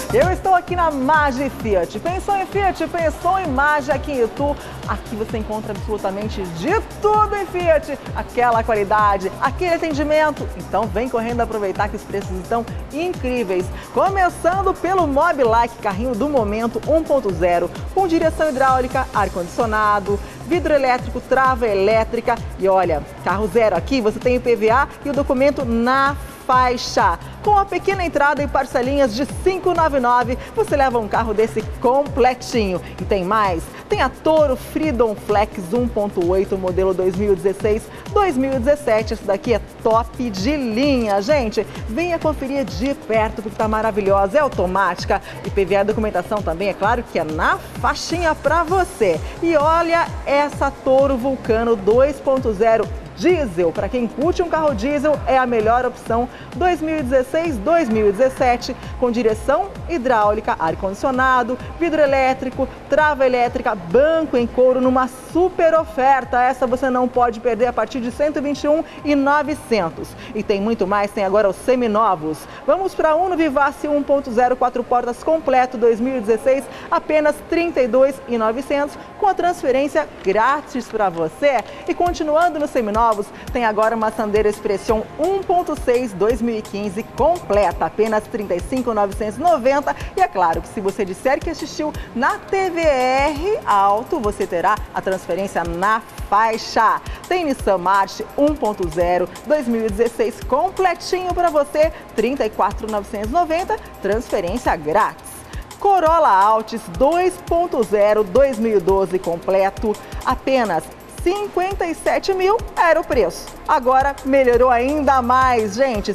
Eu estou aqui na Mage Fiat. Pensou em Fiat? Pensou em Mage aqui em Itu? Aqui você encontra absolutamente de tudo em Fiat. Aquela qualidade, aquele atendimento. Então vem correndo aproveitar que os preços estão incríveis. Começando pelo Mobilike, carrinho do momento 1.0, com direção hidráulica, ar-condicionado, vidro elétrico, trava elétrica. E olha, carro zero aqui, você tem o IPVA e o documento na faixa. Com a pequena entrada e parcelinhas de R$ 599, você leva um carro desse completinho. E tem mais? Tem a Toro Freedom Flex 1.8, modelo 2016-2017. Esse daqui é top de linha, gente. Venha conferir de perto porque tá maravilhosa. É automática. IPVA documentação também, é claro que é na faixinha para você. E olha essa Toro Vulcano 2.0 diesel. Para quem curte um carro diesel, é a melhor opção. 2016-2017, com direção hidráulica, ar-condicionado, vidro elétrico, trava elétrica, banco em couro, numa super oferta. Essa você não pode perder a partir de R$ 121.900. E tem muito mais, tem agora os seminovos. Vamos para Uno Vivace 1.0, 4 portas completo 2016, apenas R$ 32.900, com a transferência grátis para você. E continuando nos seminovos, tem agora uma Sandero Expression 1.6 2015 completa, apenas R$ 35.990. E é claro que se você disser que assistiu na TVR Auto, você terá a transferência na faixa. Tem Nissan March 1.0 2016 completinho para você, R$ 34.990, transferência grátis. Corolla Altis 2.0 2012 completo, apenas R$ 57.000 era o preço. Agora melhorou ainda mais, gente. R$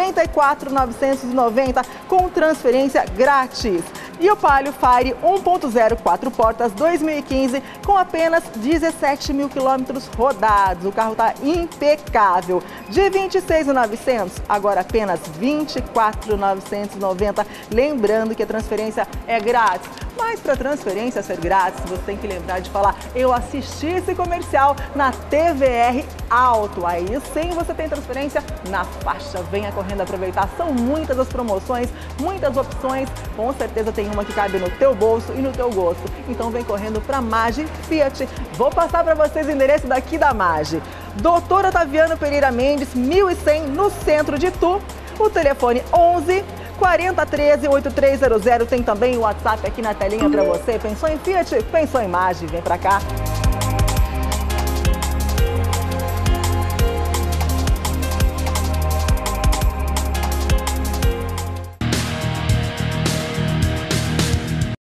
54.990 com transferência grátis. E o Palio Fire 1.0 4 portas 2015 com apenas 17.000 quilômetros rodados. O carro está impecável. De R$ 26.900, agora apenas R$ 24.990. Lembrando que a transferência é grátis. Mas para a transferência ser grátis, você tem que lembrar de falar: eu assisti esse comercial na TVR Auto. Aí sim você tem transferência na faixa. Venha correndo aproveitar. São muitas as promoções, muitas opções. Com certeza tem uma que cabe no teu bolso e no teu gosto. Então vem correndo para Mage Fiat. Vou passar para vocês o endereço daqui da Mage. Doutor Otaviano Pereira Mendes, 1100, no centro de Itu. O telefone 11 4013 8300. Tem também o WhatsApp aqui na telinha para você. Pensou em Fiat? Pensou em Mage? Vem para cá.